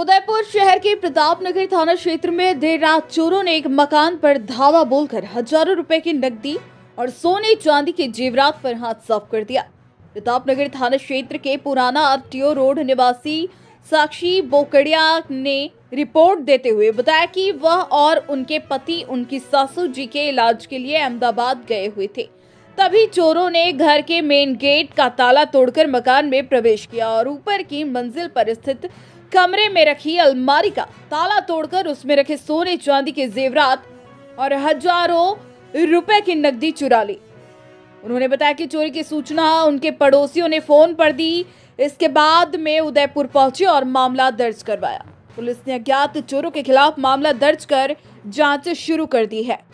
उदयपुर शहर के प्रतापनगर थाना क्षेत्र में देर रात चोरों ने एक मकान पर धावा बोलकर हजारों रुपए की नकदी और सोने चांदी के जेवरात पर हाथ साफ कर दिया। प्रतापनगर थाना क्षेत्र के पुराना आरटीओ रोड निवासी साक्षी बोकड़िया ने रिपोर्ट देते हुए बताया कि वह और उनके पति उनकी सासू जी के इलाज के लिए अहमदाबाद गए हुए थे। तभी चोरों ने घर के मेन गेट का ताला तोड़कर मकान में प्रवेश किया और ऊपर की मंजिल पर स्थित कमरे में रखी अलमारी का ताला तोड़कर उसमें रखे सोने चांदी के जेवरात और हजारों रुपए की नकदी चुरा ली। उन्होंने बताया कि चोरी की सूचना उनके पड़ोसियों ने फोन पर दी। इसके बाद में उदयपुर पहुंचे और मामला दर्ज करवाया। पुलिस ने अज्ञात चोरों के खिलाफ मामला दर्ज कर जांच शुरू कर दी है।